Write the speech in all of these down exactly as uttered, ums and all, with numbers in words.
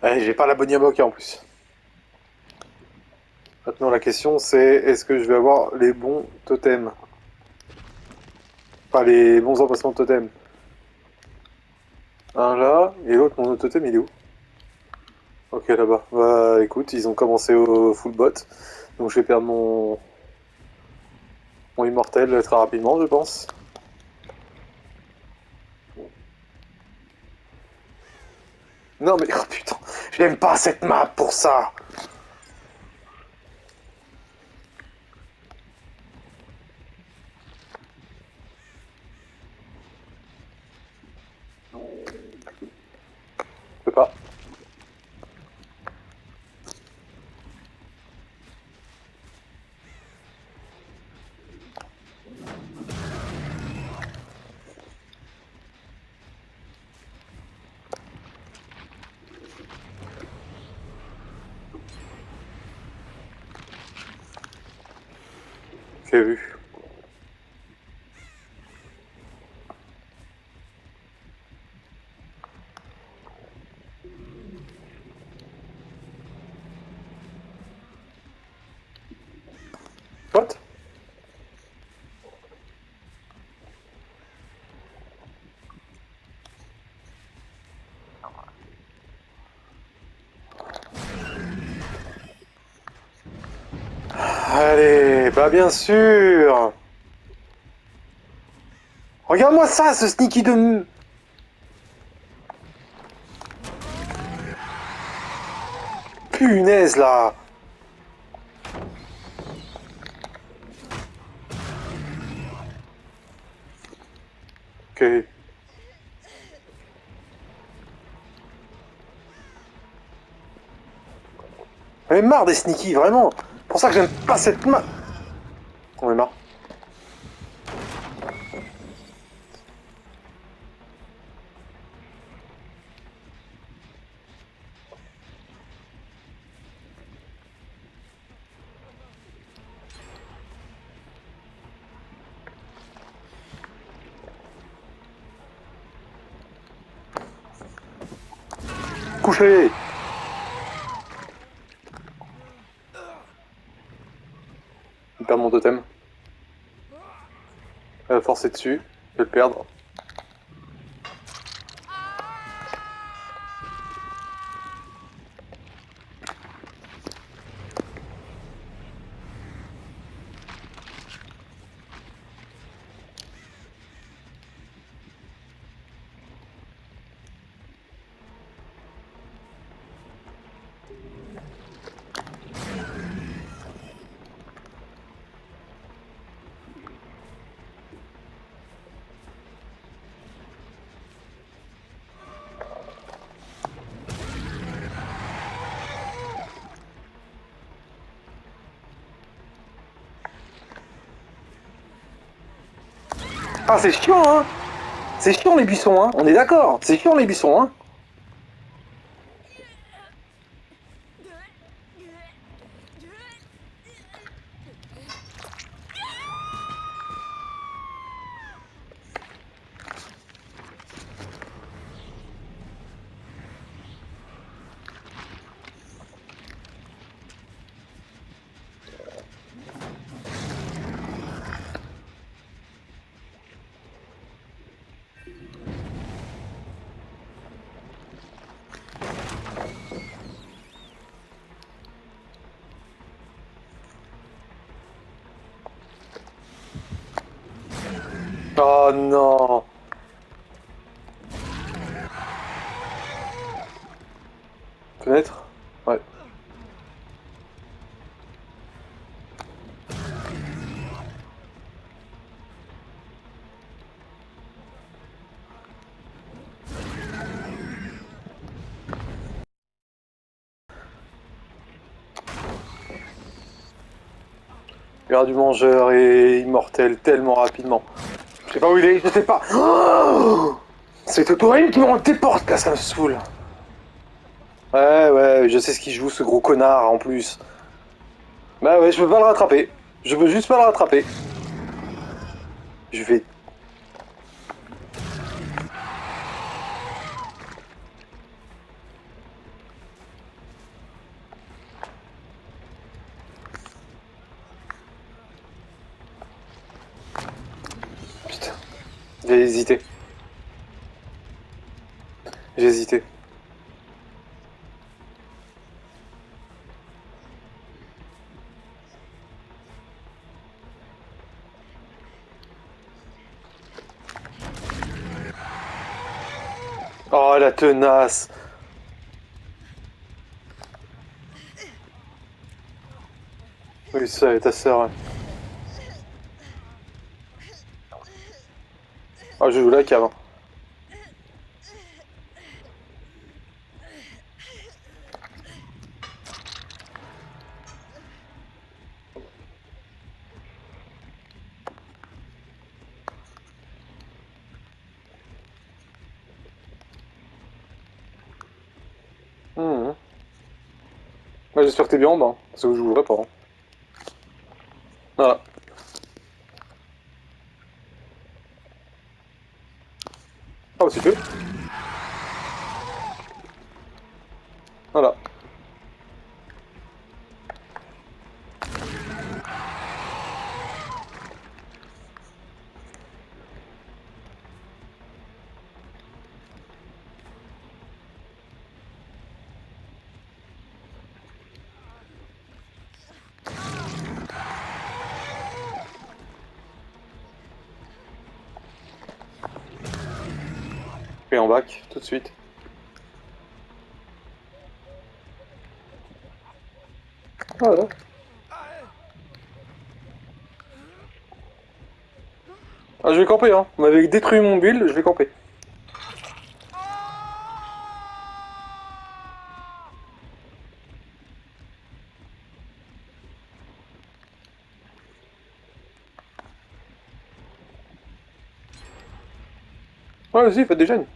Eh, j'ai pas la bonne Yamoka en plus. Maintenant la question c'est est-ce que je vais avoir les bons totems? Pas les bons emplacements de totems. Un là, et l'autre mon autre totem il est où? Ok là-bas. Bah écoute, ils ont commencé au full bot. Donc je vais perdre mon, mon immortel très rapidement je pense. Non mais oh putain, j'aime pas cette map pour ça. Je peux pas. J'ai vu. What? Allez, bah bien sûr. Regarde-moi ça, ce sneaky de... Punaise là. Ok. J'en ai marre des sneaky, vraiment. C'est pour ça que j'aime pas cette map. On est marre. Couché. Je perds mon totem. Euh, forcer dessus. Je vais le perdre. Ah, c'est chiant, hein. C'est chiant les buissons, hein. On est d'accord. C'est chiant les buissons, hein. Oh non. Fenêtre? Ouais. Garde du mangeur est immortel tellement rapidement. Je sais pas où il est, je sais pas. Oh, c'est Totorine qui me déporte là, ça me saoule. Ouais, ouais, je sais ce qu'il joue, ce gros connard en plus. Bah ouais, je veux pas le rattraper. Je veux juste pas le rattraper. Je vais... J'ai hésité. J'ai hésité. Oh la tenace. Oui, ça et ta sœur. Ah, je joue la cave. Hein. Mmh. Ouais, j'espère que t'es bien en bas, parce que je jouerai pas. Hein. Voilà. Ah bah c'est fait. Voilà. Et en bac, tout de suite. Voilà. Ah, je vais camper, hein. On m'avait détruit mon build, je vais camper. Ouais, vas-y, faites des gènes.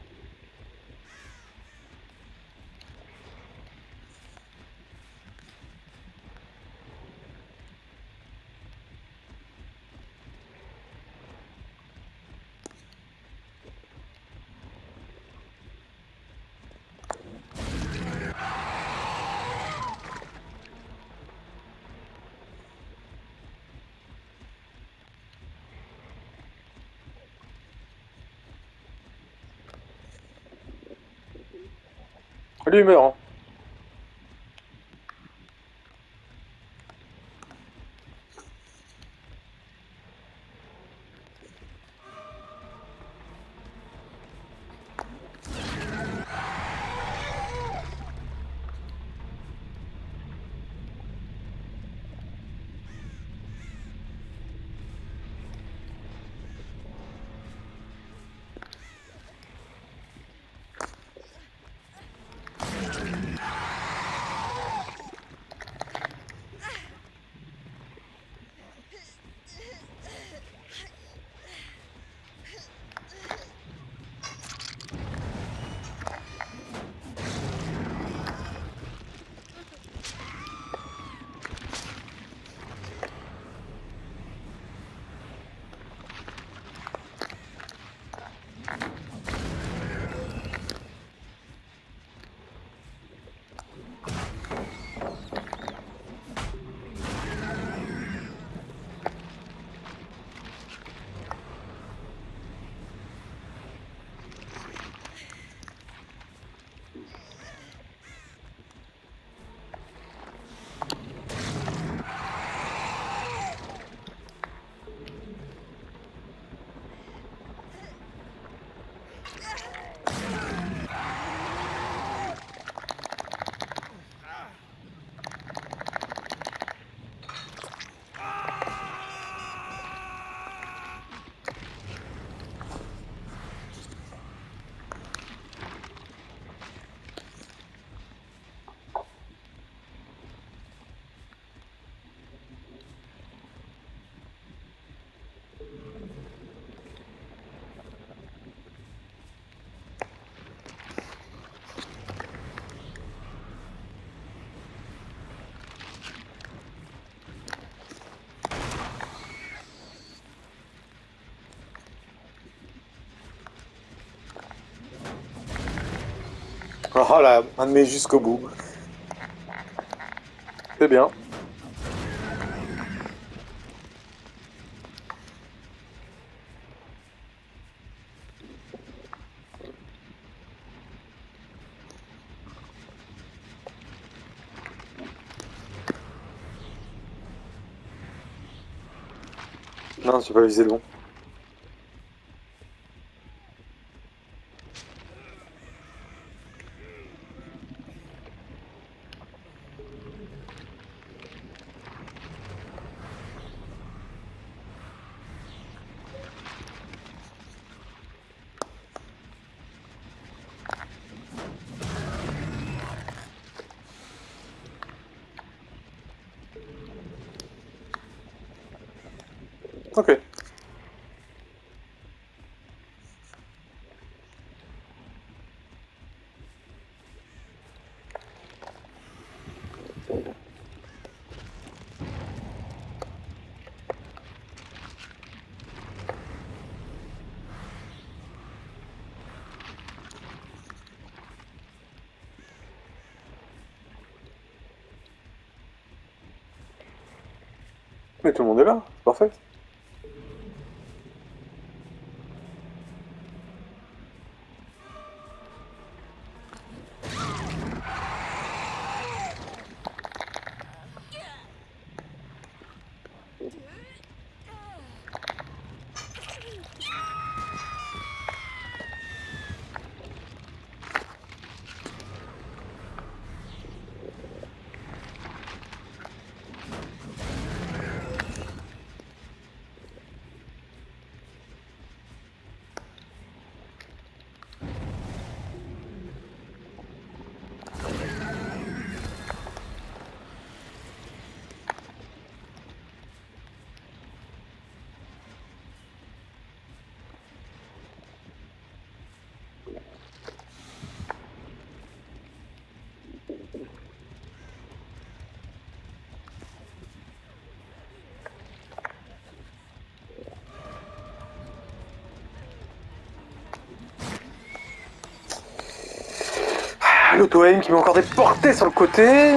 Lui, il meurt, hein. Oh là, on met jusqu'au bout. C'est bien. Non, j'ai pas visé le bon. Ok. Mais tout le monde est là, c'est parfait. Ah, l'auto-aim qui m'a encore déporté sur le côté.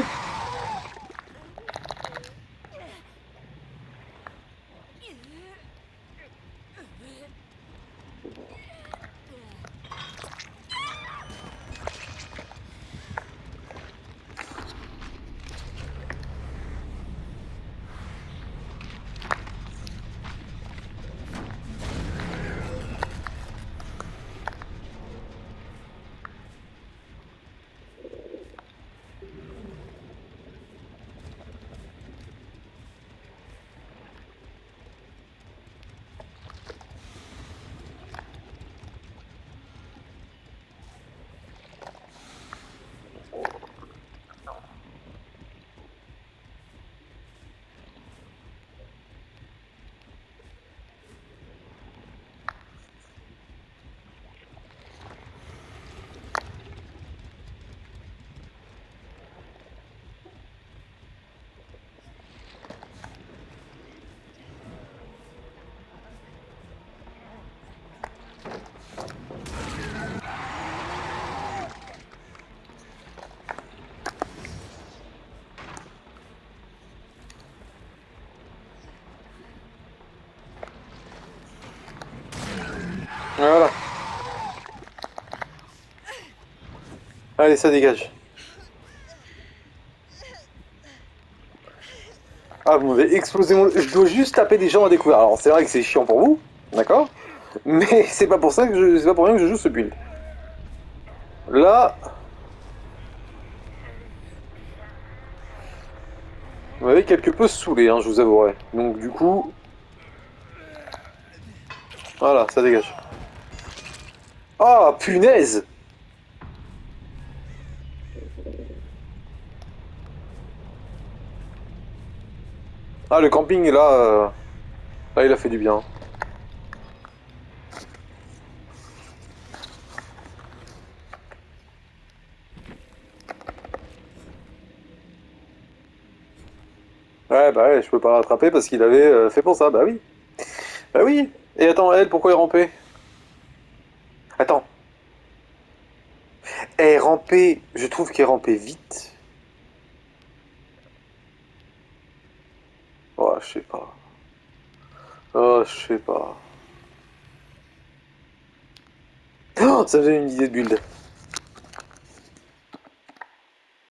Voilà. Allez, ça dégage. Ah, vous m'avez explosé mon... Je dois juste taper des gens à découvert. Alors, c'est vrai que c'est chiant pour vous, d'accord? Mais c'est pas pour ça que je... C'est pas pour rien que je joue ce build. Là... Vous m'avez quelque peu saoulé, hein, je vous avouerai. Donc, du coup... Voilà, ça dégage. Ah, punaise! Ah, le camping, là... euh, Là, il a fait du bien. Ouais, bah ouais, je peux pas le rattraper parce qu'il avait euh, fait pour ça, bah oui. Bah oui. Et attends, elle, pourquoi elle rampait? Attends. Elle rampait... Je trouve qu'elle rampait vite. Oh, je sais pas. Oh, je sais pas. Oh, ça me donne une idée de build.